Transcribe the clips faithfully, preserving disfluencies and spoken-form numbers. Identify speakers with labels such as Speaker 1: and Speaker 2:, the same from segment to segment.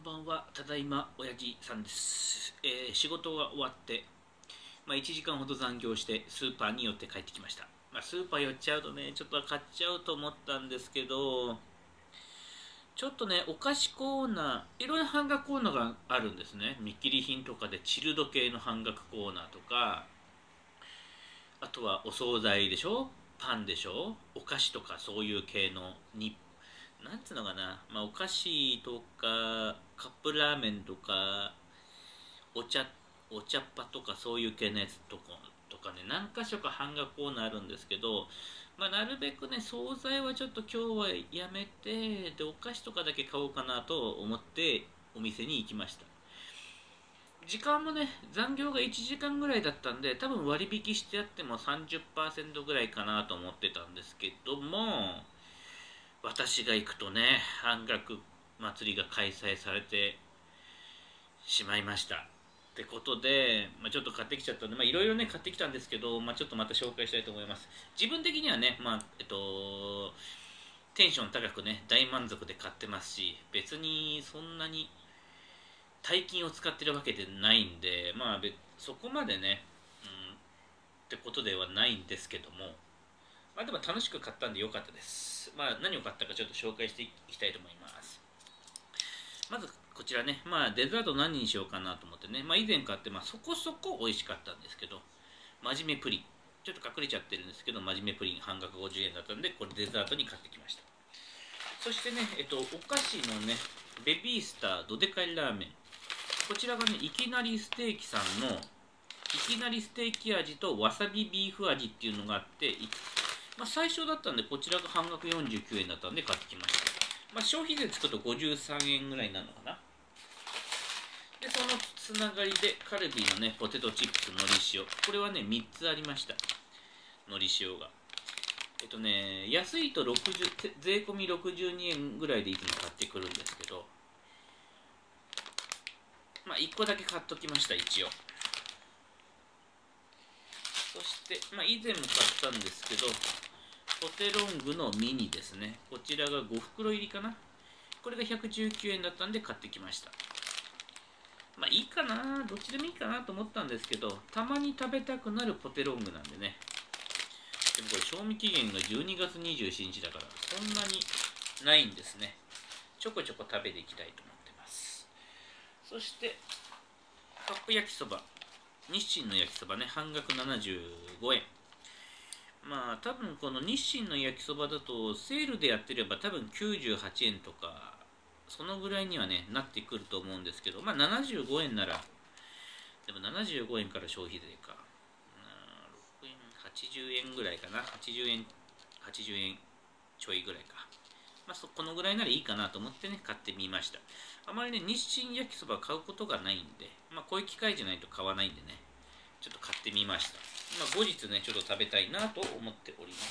Speaker 1: ばんは、ただいま親父さんです。えー仕事が終わって、まあ、いちじかんほど残業してスーパーに寄って帰ってきました。まあ、スーパー寄っちゃうとね、ちょっと買っちゃうと思ったんですけど、ちょっとね、お菓子コーナー、いろいろな半額コーナーがあるんですね。見切り品とかでチルド系の半額コーナーとか、あとはお惣菜でしょ、パンでしょ、お菓子とかそういう系のになんつうのかな、まあ、お菓子とかカップラーメンとかお茶お茶っ葉とかそういう系のやつとかとかね、何箇所か半額コーナーあるんですけど、まあ、なるべくね惣菜はちょっと今日はやめて、でお菓子とかだけ買おうかなと思ってお店に行きました。時間もね、残業がいちじかんぐらいだったんで、多分割引してあってもさんじゅっパーセントぐらいかなと思ってたんですけども、私が行くとね、半額祭りが開催されてしまいました。ってことで、まあ、ちょっと買ってきちゃったんで、まあ、いろいろね、買ってきたんですけど、まあ、ちょっとまた紹介したいと思います。自分的にはね、まあ、えっと、テンション高くね、大満足で買ってますし、別にそんなに大金を使ってるわけでないんで、まあ、そこまでね、うん、ってことではないんですけども、まあでも楽しく買ったんで良かったです。まあ何を買ったかちょっと紹介していきたいと思います。まずこちらね、まあデザート何にしようかなと思ってね、まあ以前買ってまあそこそこ美味しかったんですけど、真面目プリン。ちょっと隠れちゃってるんですけど、真面目プリン半額ごじゅうえんだったんで、これデザートに買ってきました。そしてね、えっと、お菓子のね、ベビースタードデカイラーメン。こちらがね、いきなりステーキさんのいきなりステーキ味とわさびビーフ味っていうのがあって、まあ、最初だったんで、こちらが半額よんじゅうきゅうえんだったんで買ってきました。まあ、消費税つくとごじゅうさんえんぐらいになるのかな。で、そのつながりで、カルビーのね、ポテトチップスのり塩。これはね、みっつありました。のり塩が。えっとね、安いとろくじゅう、税込みろくじゅうにえんぐらいでいつも買ってくるんですけど、まあ、いっこだけ買っときました、一応。そして、まあ、以前も買ったんですけど、ポテロングのミニですね。こちらがごふくろ入りかな。これがひゃくじゅうきゅうえんだったんで買ってきました。まあいいかな、どっちでもいいかなと思ったんですけど、たまに食べたくなるポテロングなんでね。でもこれ賞味期限がじゅうにがつにじゅうしちにちだから、そんなにないんですね。ちょこちょこ食べていきたいと思ってます。そして、カップ焼きそば。日清の焼きそばね、半額ななじゅうごえん。まあ多分この日清の焼きそばだとセールでやってれば多分きゅうじゅうはちえんとかそのぐらいにはねなってくると思うんですけど、まあななじゅうごえんなら、でもななじゅうごえんから消費税か、ろくえんはちじゅうえんぐらいかな、はちじゅうえんはちじゅうえんちょいぐらいか、まあそこのぐらいならいいかなと思ってね買ってみました。あまりね日清焼きそば買うことがないんで、まあこういう機会じゃないと買わないんでね、ちょっと買ってみました。まあ、後日ね、ちょっと食べたいなと思っております。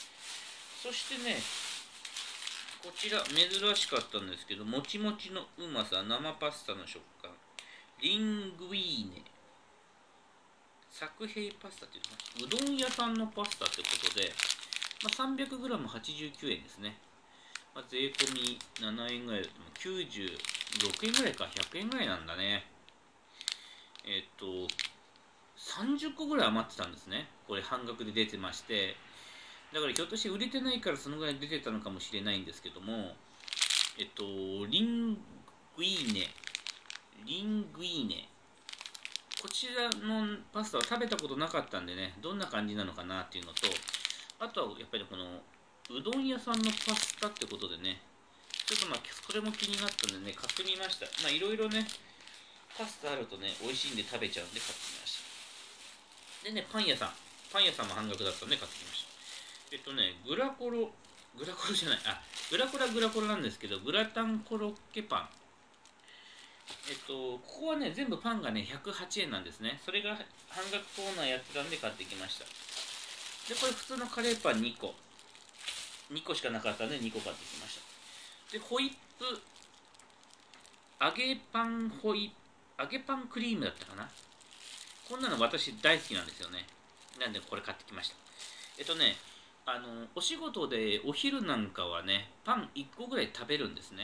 Speaker 1: そしてね、こちら珍しかったんですけど、もちもちのうまさ、生パスタの食感、リングイーネ、作平パスタっていうのかな、うどん屋さんのパスタってことで、まあ、さんびゃくグラムはちじゅうきゅうえんですね。まあ、税込みななえんぐらいだときゅうじゅうろくえんぐらいか、ひゃくえんぐらいなんだね。えっと、さんじゅっこぐらい余ってたんですね。これ半額で出てまして。だからひょっとして売れてないからそのぐらい出てたのかもしれないんですけども、えっと、リングイーネ、リングイーネ。こちらのパスタは食べたことなかったんでね、どんな感じなのかなっていうのと、あとはやっぱりこの、うどん屋さんのパスタってことでね、ちょっとまあ、これも気になったんでね、買ってみました。まあ、いろいろね、パスタあるとね、美味しいんで食べちゃうんで買ってみました。でね、パン屋さん。パン屋さんも半額だったんで買ってきました。えっとね、グラコロ、グラコロじゃない、あ、グラコロはグラコロなんですけど、グラタンコロッケパン。えっと、ここはね、全部パンがね、ひゃくはちえんなんですね。それが半額コーナーやってたんで買ってきました。で、これ普通のカレーパンにこ。にこしかなかったんでにこ買ってきました。で、ホイップ、揚げパンホイ、揚げパンクリームだったかな。こんなの私大好きなんですよね。なんでこれ買ってきました。えっとね、あのお仕事でお昼なんかはねパンいっこぐらい食べるんですね。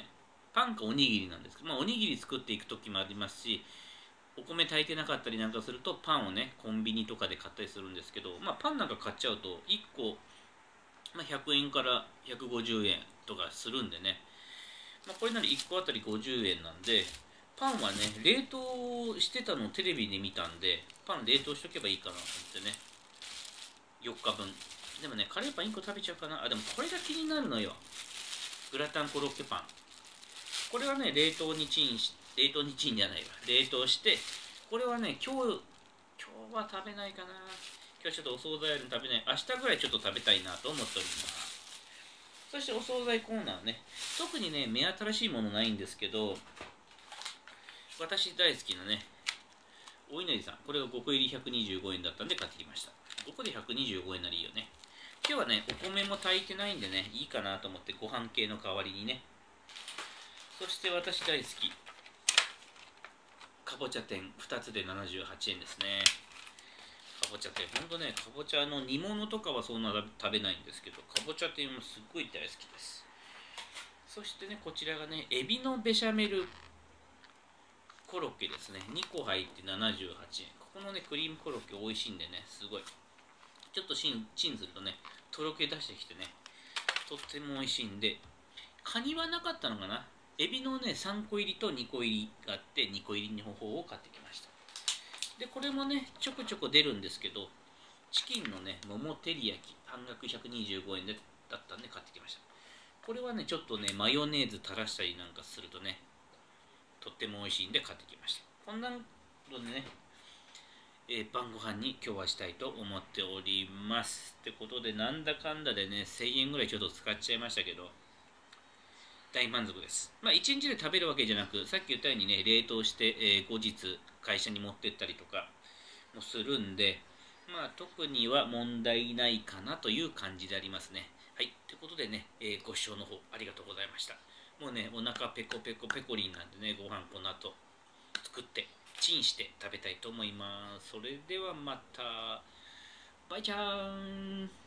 Speaker 1: パンかおにぎりなんですけど、まあ、おにぎり作っていく時もありますし、お米炊いてなかったりなんかするとパンをねコンビニとかで買ったりするんですけど、まあ、パンなんか買っちゃうといっこ、まあ、ひゃくえんからひゃくごじゅうえんとかするんでね、まあ、これならいっこあたりごじゅうえんなんで、パンはね冷凍してたのをテレビで見たんで、パン冷凍しとけばいいかなと思ってね、よっかぶん。でもねカレーパンいっこ食べちゃうかなあ。でもこれが気になるのよ、グラタンコロッケパン。これはね冷凍にチンし冷凍にチンじゃないわ冷凍して、これはね今日今日は食べないかな。今日ちょっとお惣菜あるの食べない、明日ぐらいちょっと食べたいなと思っております。そしてお惣菜コーナーね、特にね目新しいものないんですけど、私大好きなねお稲荷さん、これがごこ入りひゃくにじゅうごえんだったんで買ってきました。ごこでひゃくにじゅうごえんならいいよね。今日はねお米も炊いてないんでねいいかなと思って、ご飯系の代わりにね。そして私大好きかぼちゃ天ふたつでななじゅうはちえんですね。かぼちゃ天、ほんとね、かぼちゃの煮物とかはそんな食べないんですけど、かぼちゃ天もすっごい大好きです。そしてね、こちらがね、エビのベシャメルコロッケですね。にこ入ってななじゅうはちえん。ここのね、クリームコロッケ美味しいんでね、すごい。ちょっとチンチンするとね、とろけ出してきてね、とっても美味しいんで、カニはなかったのかな。エビのねさんこ入りとにこ入りがあって、にこ入りの方を買ってきました。でこれもねちょこちょこ出るんですけど、チキンのね桃照り焼き半額ひゃくにじゅうごえんでだったんで買ってきました。これはねちょっとねマヨネーズ垂らしたりなんかするとねとっても美味しいんで買ってきました。こんなのでね、えー、晩ご飯に今日はしたいと思っております。ってことでなんだかんだでねせんえんぐらいちょっと使っちゃいましたけど、大満足です。まあ、いちにちで食べるわけじゃなく、さっき言ったようにね、冷凍して、えー、後日会社に持ってったりとかもするんで、まあ、特には問題ないかなという感じでありますね。はい。ということでね、えー、ご視聴の方ありがとうございました。もうね、お腹ペコペコペコリンなんでね、ご飯この後作って、チンして食べたいと思います。それではまた、バイチャーン。